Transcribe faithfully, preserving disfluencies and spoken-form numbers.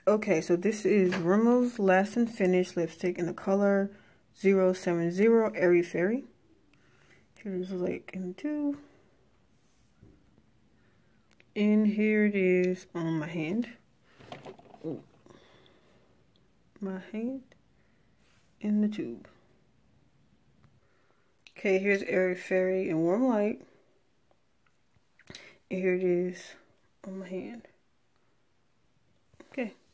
Okay, so this is Rimmel's Last and Finish lipstick in the color zero seven zero Airy Fairy. Here's like in two. And here it is on my hand. Ooh. My hand in the tube. Okay, here's Airy Fairy in Warm Light. And here it is on my hand. Okay.